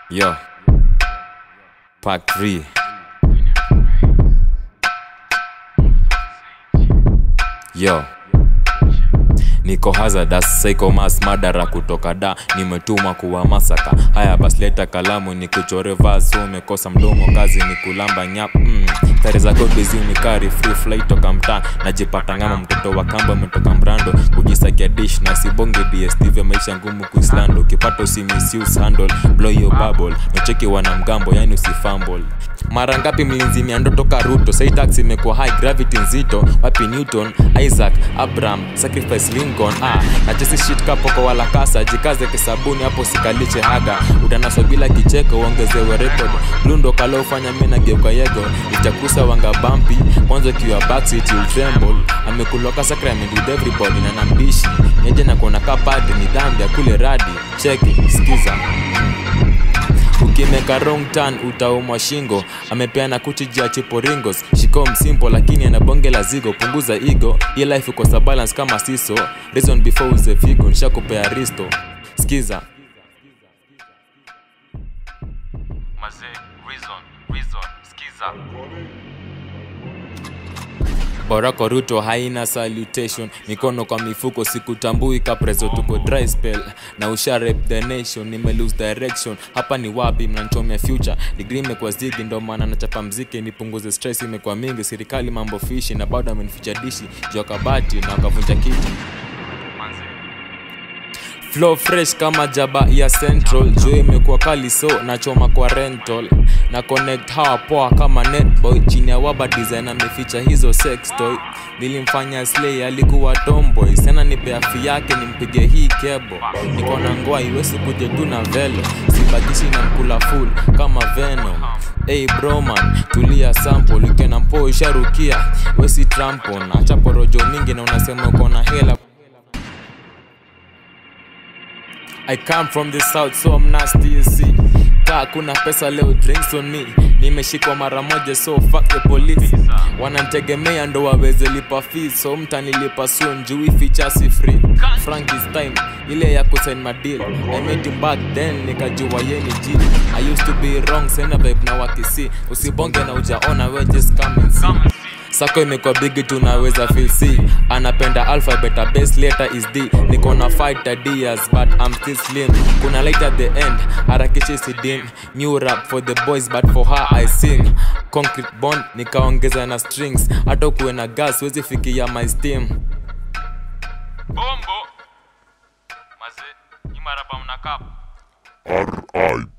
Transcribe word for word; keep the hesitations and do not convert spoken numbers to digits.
Yo, Pac three. Yo, niko Hazardous, psycho mass madara kutoka da. Nimetuma kuwa masaka. Haya bas leta kalamu ni kuchore vazi. Umekosa mdomo kazi ni kulamba nyap. mm. Tereza God busy unikari free flight toka mtaa. Najipata ngama mtoto wa kamba mtoka mbrando. Kujisakia dish na sibonge D S T V maisha ngumu kuislando. Ukipata usi misuse handle blow your bubble. Nocheki wana mgambo yani usifumble. Mara ngapi mlinzi miando toka Ruto. Say taxi imekuwa high gravity nzito. Wapi Newton, Isaac, Abraham, sacrifice Lincoln. Ah, na chesi shit kapo kwa wala kasa. Jikaze kisabuni hapo sikaliche haga. Utanaswa bila kicheko uongezewe record. Lundo kalo ufanya mena geuka yego. Itakusa wanga bumpy. Kwanza kiwa backseat you tremble. Amekuloka sacrament with everybody na nambishi. Nyeje na kona kapati ni dhambi ya kule radi. Cheki, skiza. Ukimeka wrong turn utaumwa shingo. Amepeana kuchijia chiporingos. Shiko msimpo lakini anabonge la zigo. Punguza ego, hii life ukosa balance kama siso. Reason before uze figo, nisha kupea risto. Skiza Maze, reason, reason, skiza. Borako Ruto haina salutation. Mikono kwa mifuko sikutambui kaprezo tuko dry spell. Na usha rep the nation, nime lose direction. Hapa ni wapi mnanchomea future. Degree imekuwa zigi ndo maana nachapa mziki. Nipunguze stress imekuwa mingi. Serikali mambo fishi na bado amenificha dishi. Jua kabati na wakavunja kiti. Flow fresh kama jaba ya central. Joe imekuwa kali so nachoma kwa rental. Na connect hawa poa kama netboy. Chini ya waba design ameficha hizo sex toy. Nilimfanya slay alikuwa tomboy. Sena nipe afi yake nimpige hii kebo. Niko na ngoa iwezi kuje tu na velo. Sibakishi na mkula full kama Venom. Hey bro man, tulia sample. Ukena mpo isharukia wesi trampon. Acha porojo mingi na unasema uko na hela. I come from the south so I'm nasty you see. Kaa kuna pesa leo drinks on me. Nimeshikwa mara moja so fuck the police. Wanantegemea ndo waweze lipa fees. So mtanilipa soon juu feature si free. Frank this time ile ya kusign my deal. I made him back then nikajua yeni G. I used to be wrong sena vibe na wakisi. Usibonge na ujaona we just come and see. Sako imekuwa bigi tunaweza feel C. Anapenda alphabet a base letter is D. Niko na fight ideas but I'm still slim. Kuna light at the end, harakishi si dim. New rap for the boys but for her I sing. Concrete bond nikaongeza na strings. Hata kuwe na gas wezi fikia my steam. Bombo Maze, ima rapa mnakap R I